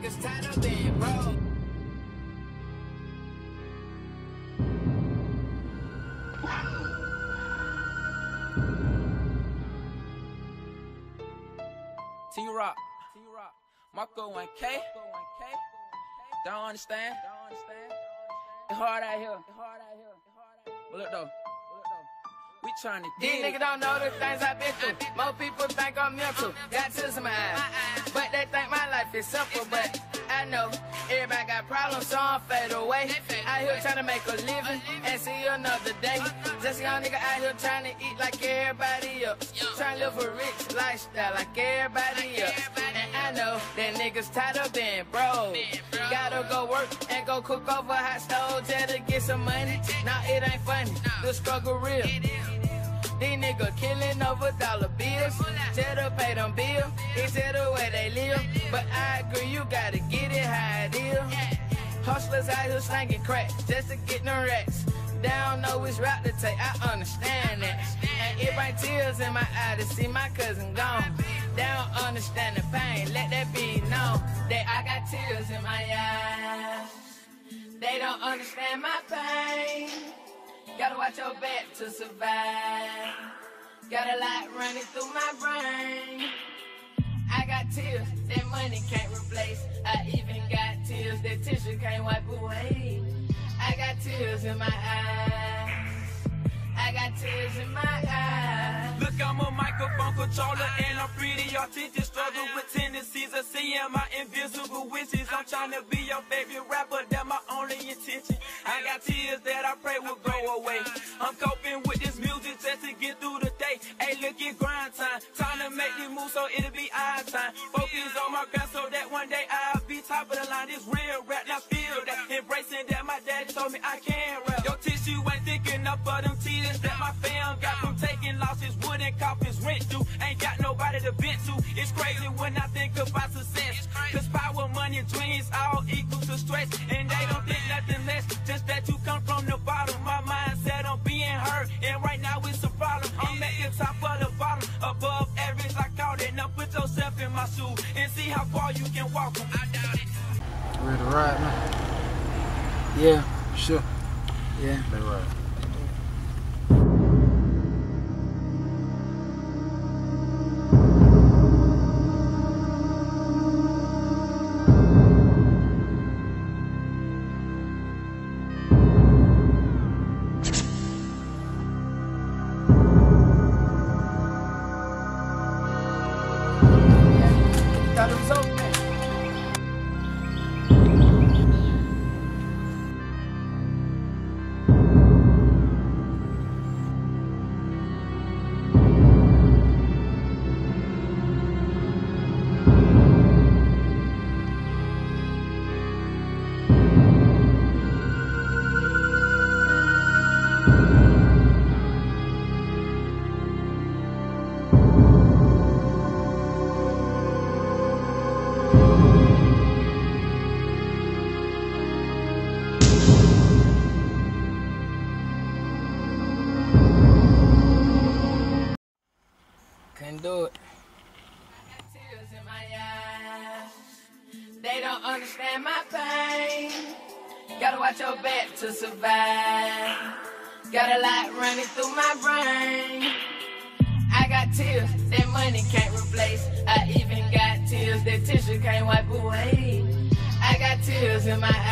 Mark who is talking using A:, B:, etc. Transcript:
A: niggas tired of being broke.
B: T-Rock, Marco1K, don't understand, it's hard out here, but look though, we trying to
A: These niggas don't know the things I've been through. Most people think I'm mental, got tears in my eyes, but they think my life is simple, but I know everybody got problems, so I'm fade away. Out here trying to make a living and see another day. Just a young nigga out here trying to eat like everybody else, trying to live a rich lifestyle like everybody else. And I know that niggas tired of being broke. Gotta go work and go cook over hot stove just to get some money. Nah, it ain't funny, the struggle real. These niggas killing over dollar bills, just to pay them bills, it's the way they live. But I agree, you gotta get it how it is. Hustlers out here slanging crack, just to get them racks. They don't know which route to take, I understand that. And it bring tears in my eye to see my cousin gone. They don't understand the pain, let that be known. That I got tears in my eyes, they don't understand my pain. Gotta watch your back to survive. Got a lot running through my brain. I got tears that money can't replace. I even got tears that tissue can't wipe away. I got tears in my eyes. I got tears in my eyes.
B: Look, I'm a microphone controller and I'm pretty artistic. Struggle with tendencies of seeing my invisible wishes. I'm trying to be your favorite rapper, that's my only intention. I got tears that I pray will go away. I'm coping with this music just to get through the day. Hey, look, it's grind time. Time to make this move so it'll be our time. Focus on my grind so that one day I'll be top of the line. This real rap, now feel that. Embracing that my daddy told me I can rap. Your tissue ain't thick enough for them tears that my fam got from taking losses. Wooden coffins, rent due. Ain't got nobody to vent to. It's crazy when I think about success. Cause power, money, dreams all equal to stress. And they don't think nothing less. Just that you come from the bottom. My mindset on being hurt. And right now it's a problem. I'm at the top of the bottom. Above average, I call it. Now put yourself in my shoes and see how far you can walk them. I doubt it.
C: Ready to ride now?
B: Yeah.
C: Sure.
B: Yeah.
C: They ride.
A: Thought it was over.
B: Couldn't do it.
A: I got tears in my eyes. They don't understand my pain. Gotta watch your back to survive. Got a lot running through my brain. I got tears that money can't replace. I even got tears that tissue can't wipe away. I got tears in my eyes.